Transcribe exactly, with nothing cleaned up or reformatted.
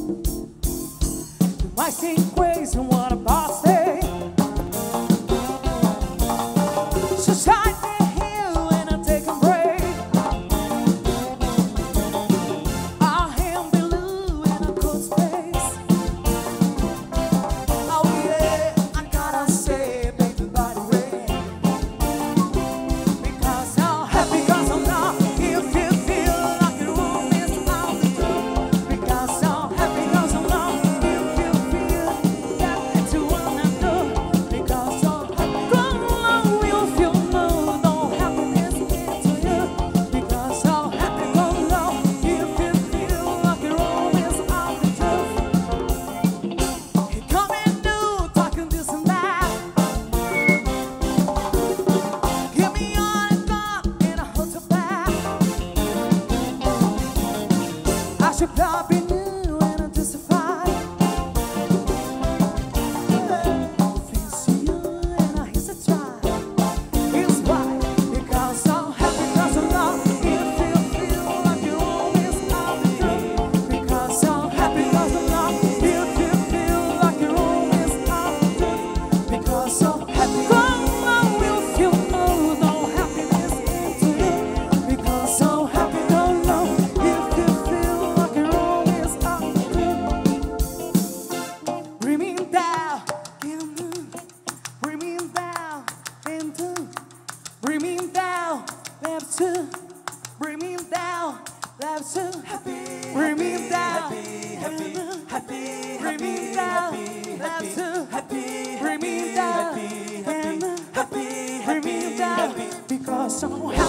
You might think crazy what about say. So shine me here when I take a break. I am blue in a cold space. Oh yeah, I gotta say, baby, by the way, because I'm happy, because I'm not. If you feel like your room is out the door, because I'm happy, because I'm not. If you feel that it's one and two, because I'm happy, come along, you feel no, no happiness into you, because I'm happy, come along. If you feel like your room is out the door, you come in new, talking this and that. Give me all I got and I hold you back. I should not be new and I'm justified. Things you and I used to try. It's why, because I'm happy, because I'm not. If you feel like you always out the truth, because I'm happy, because I'm not. If you feel like you're always out the truth, because I'm happy, come on, we'll feel no, no happiness into you, because I'm happy, come on. If you feel like you're always out the truth, bring me down, give me, bring me down, into, bring me down, left to, bring me down, left to, happy, bring me down, happy, happy, bring me down, left to, happy, bring me down, happy, happy, bring me down, because I'm happy.